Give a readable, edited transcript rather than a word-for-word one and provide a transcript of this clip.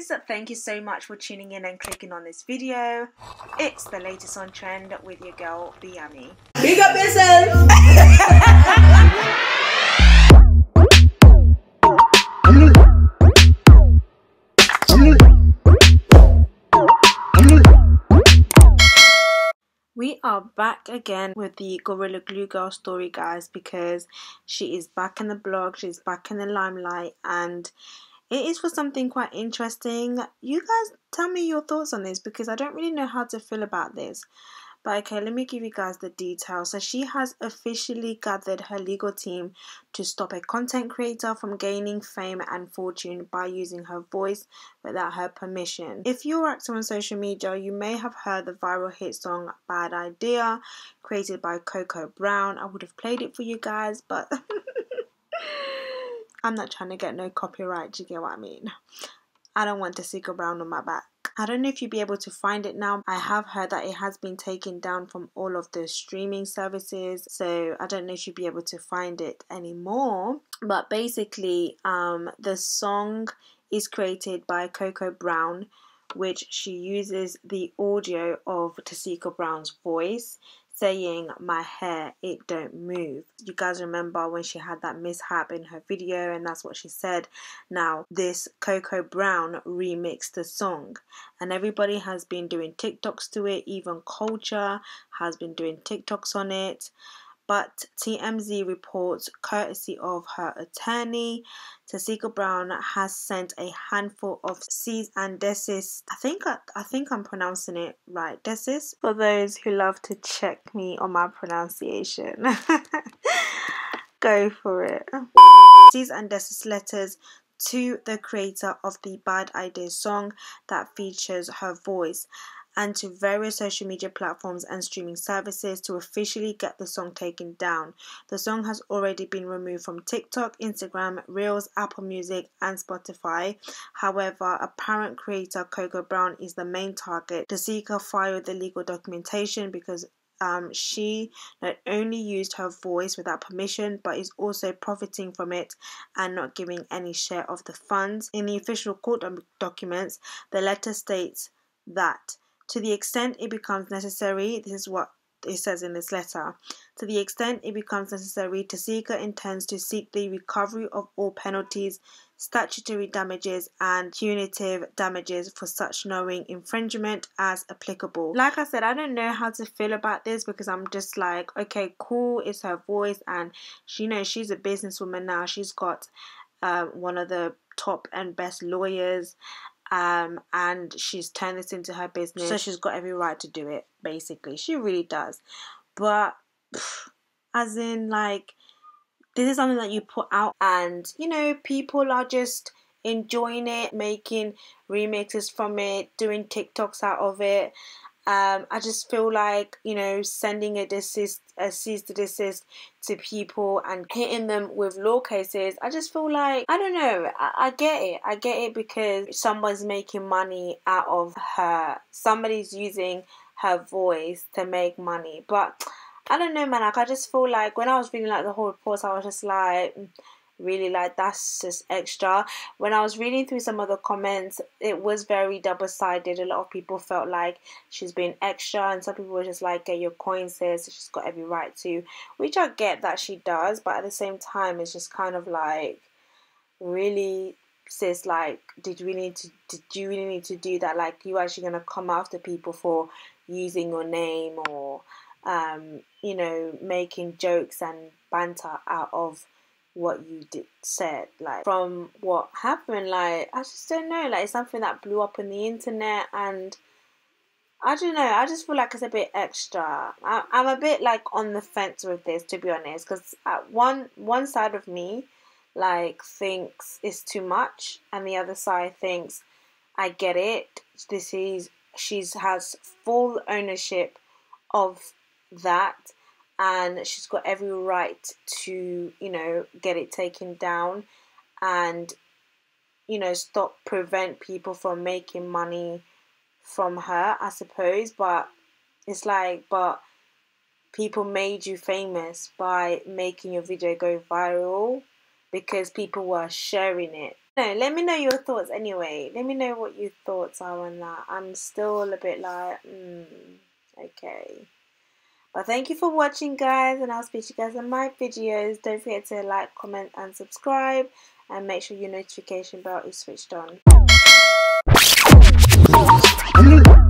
guys, thank you so much for tuning in and clicking on this video. It's the latest on trend with your girl Biami. Big up yourself. We are back again with the Gorilla Glue Girl story, guys, because she is back in the blog, she's back in the limelight, and it is for something quite interesting. You guys tell me your thoughts on this, because I don't really know how to feel about this. But okay, let me give you guys the details. So she has officially gathered her legal team to stop a content creator from gaining fame and fortune by using her voice without her permission. If you're active on social media, you may have heard the viral hit song Bad Idea, created by Coco Brown. I would have played it for you guys, but I'm not trying to get no copyright, do you get what I mean? I don't want Coco Brown on my back. I don't know if you'll be able to find it now. I have heard that it has been taken down from all of the streaming services, so I don't know if you'll be able to find it anymore. But basically, the song is created by Coco Brown, which she uses the audio of Coco Brown's voice saying, "My hair, it don't move." You guys remember when she had that mishap in her video, and that's what she said. Now, this Coco Brown remixed the song, and everybody has been doing TikToks to it. Even Culture has been doing TikToks on it. But TMZ reports, courtesy of her attorney, Coco Brown has sent a handful of cease and desist. I think I'm pronouncing it right. Desist, for those who love to check me on my pronunciation. Go for it. Cease and desist letters to the creator of the Bad Idea song that features her voice, and to various social media platforms and streaming services to officially get the song taken down. The song has already been removed from TikTok, Instagram, Reels, Apple Music, and Spotify. However, apparent creator Coco Brown is the main target. Coco filed the legal documentation because she not only used her voice without permission, but is also profiting from it and not giving any share of the funds. In the official court documents, the letter states that to the extent it becomes necessary, this is what it says in this letter, to the extent it becomes necessary, Coco intends to seek the recovery of all penalties, statutory damages, and punitive damages for such knowing infringement as applicable. Like I said, I don't know how to feel about this, because I'm just like, okay, cool, it's her voice, and she knows she's a businesswoman now. She's got one of the top and best lawyers, and she's turned this into her business, so she's got every right to do it, basically. She really does. But as in, like, this is something that you put out, and you know, people are just enjoying it, making remixes from it, doing TikToks out of it. I just feel like, you know, sending a cease to desist to people and hitting them with law cases, I just feel like, I don't know, I get it because someone's making money out of her, somebody's using her voice to make money. But I don't know, man, like, I just feel like when I was reading like the whole report, I was just like, really, like, that's just extra. When I was reading through some of the comments, it was very double-sided. A lot of people felt like she's being extra, and some people were just like, get your coin, sis, she's got every right to, which I get that she does, but at the same time, it's just kind of like, really, sis, like, did you really need to do that? Like, you actually gonna come after people for using your name, or you know, making jokes and banter out of what you said? Like, from what happened, like, I just don't know, like, it's something that blew up on the internet, and I don't know, I just feel like it's a bit extra. I'm a bit like on the fence with this, to be honest, because at one side of me, like, thinks it's too much, and the other side thinks, I get it, she has full ownership of that, and she's got every right to, you know, get it taken down and, you know, prevent people from making money from her, I suppose. But it's like, but people made you famous by making your video go viral because people were sharing it. No, let me know your thoughts anyway. Let me know what your thoughts are on that. I'm still a bit like, okay. But thank you for watching, guys, and I'll speak to you guys in my videos. Don't forget to like, comment, and subscribe, and make sure your notification bell is switched on.